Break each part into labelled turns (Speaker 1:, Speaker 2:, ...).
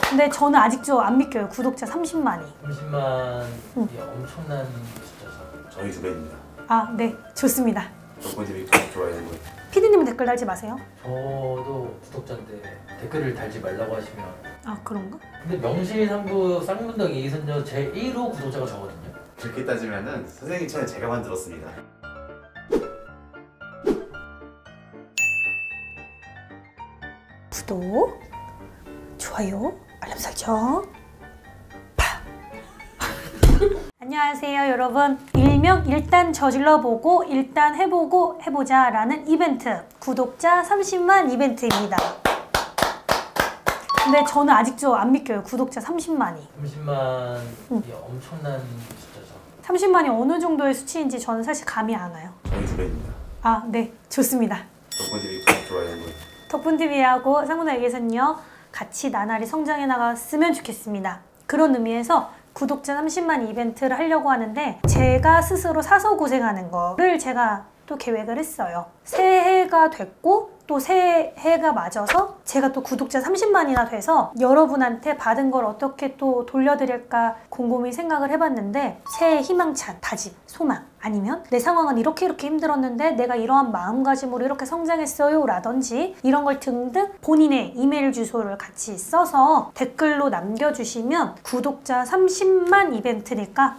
Speaker 1: 근데 저는 아직도 안 믿겨요. 구독자 30만이.
Speaker 2: 30만이 엄청난 숫자죠.
Speaker 3: 저희 2배입니다.
Speaker 1: 아, 네. 좋습니다.
Speaker 3: 덕분TV 구독, 좋아요 눌러주세요.
Speaker 1: 피디님은 댓글 달지 마세요.
Speaker 2: 저도 구독자인데 댓글을 달지 말라고 하시면.
Speaker 1: 아, 그런가?
Speaker 2: 근데 명실상부 쌍문동 이선녀 제 1호 구독자가 저거든요.
Speaker 3: 그렇게 따지면은 선생님 채널 제가 만들었습니다.
Speaker 1: 구독, 좋아요, 알람 설정. 파. 안녕하세요, 여러분. 일명 일단 저질러보고 일단 해보고 해보자 라는 이벤트, 구독자 30만 이벤트입니다. 근데 저는 아직도 안 믿겨요. 구독자 30만이.
Speaker 2: 30만이 엄청난 숫자죠.
Speaker 1: 30만이 어느 정도의 수치인지 저는 사실 감이 안 와요.
Speaker 3: 저희 2배입니다.
Speaker 1: 아, 네. 좋습니다.
Speaker 3: 덕분TV 구독, 좋아요 눌러주세요.
Speaker 1: 덕분TV하고 쌍문아에게선요 같이 나날이 성장해 나갔으면 좋겠습니다. 그런 의미에서 구독자 30만 이벤트를 하려고 하는데 제가 스스로 사서 고생하는 거를 제가 또 계획을 했어요. 새해가 됐고 또 새해가 맞아서 제가 또 구독자 30만이나 돼서 여러분한테 받은 걸 어떻게 또 돌려드릴까 곰곰이 생각을 해봤는데 새해 희망찬 다짐, 소망 아니면 내 상황은 이렇게 힘들었는데 내가 이러한 마음가짐으로 이렇게 성장했어요 라든지 이런 걸 등등 본인의 이메일 주소를 같이 써서 댓글로 남겨주시면 구독자 30만 이벤트니까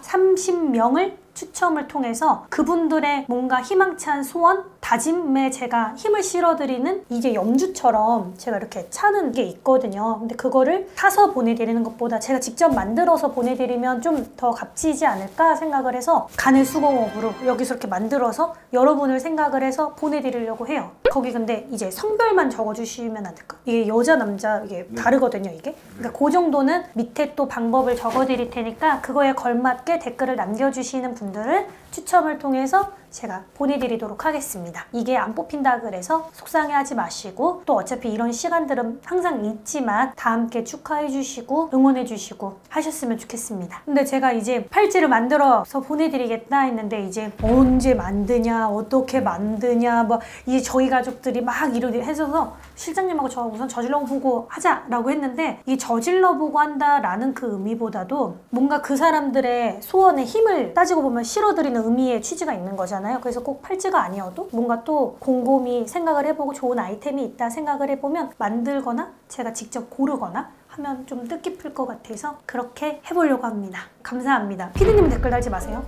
Speaker 1: 30명을 추첨을 통해서 그분들의 뭔가 희망찬 소원, 다짐에 제가 힘을 실어드리는 이게 염주처럼 제가 이렇게 차는 게 있거든요. 근데 그거를 사서 보내드리는 것보다 제가 직접 만들어서 보내드리면 좀 더 값지지 않을까 생각을 해서 가늘 수공업으로 여기서 이렇게 만들어서 여러분을 생각을 해서 보내드리려고 해요. 거기 근데 이제 성별만 적어주시면 안 될까? 이게 여자, 남자 이게 다르거든요, 이게. 그러니까 그 정도는 밑에 또 방법을 적어드릴 테니까 그거에 걸맞게 댓글을 남겨주시는 분들을 추첨을 통해서 제가 보내드리도록 하겠습니다. 이게 안 뽑힌다 그래서 속상해하지 마시고 또 어차피 이런 시간들은 항상 있지만 다 함께 축하해주시고 응원해주시고 하셨으면 좋겠습니다. 근데 제가 이제 팔찌를 만들어서 보내드리겠다 했는데 이제 언제 만드냐 어떻게 만드냐 뭐 이제 저희 가족들이 막 이러게 해서 실장님하고 저 우선 저질러보고 하자라고 했는데 이 저질러보고 한다라는 그 의미보다도 뭔가 그 사람들의 소원에 힘을 따지고 보면 실어드리는 의미의 취지가 있는 거잖아요. 그래서 꼭 팔찌가 아니어도 뭔가 또 곰곰이 생각을 해보고 좋은 아이템이 있다 생각을 해보면 만들거나 제가 직접 고르거나 하면 좀 뜻깊을 것 같아서 그렇게 해보려고 합니다. 감사합니다. 피디님 댓글 달지 마세요.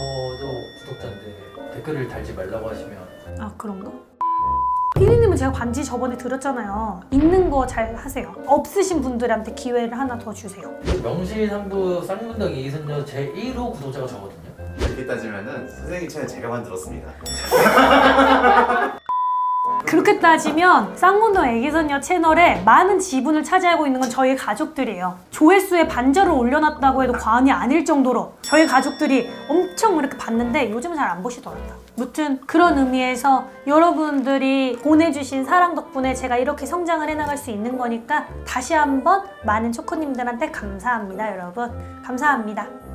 Speaker 2: 저도 구독자인데 댓글을 달지 말라고 하시면.
Speaker 1: 아, 그런가? 피디님은 제가 반지 저번에 드렸잖아요. 있는 거 잘 하세요. 없으신 분들한테 기회를 하나 더 주세요.
Speaker 2: 명실상부 쌍문동 이선녀 제 1호 구독자가 저거든요.
Speaker 3: 그렇게 따지면은 선생님 채널 제가 만들었습니다.
Speaker 1: 그렇게 따지면 쌍문동 애기선녀 채널에 많은 지분을 차지하고 있는 건 저희 가족들이에요. 조회수에 반절을 올려놨다고 해도 과언이 아닐 정도로 저희 가족들이 엄청 이렇게 봤는데 요즘은 잘 안 보시더라고요. 무튼 그런 의미에서 여러분들이 보내주신 사랑 덕분에 제가 이렇게 성장을 해나갈 수 있는 거니까 다시 한번 많은 초코님들한테 감사합니다, 여러분. 감사합니다.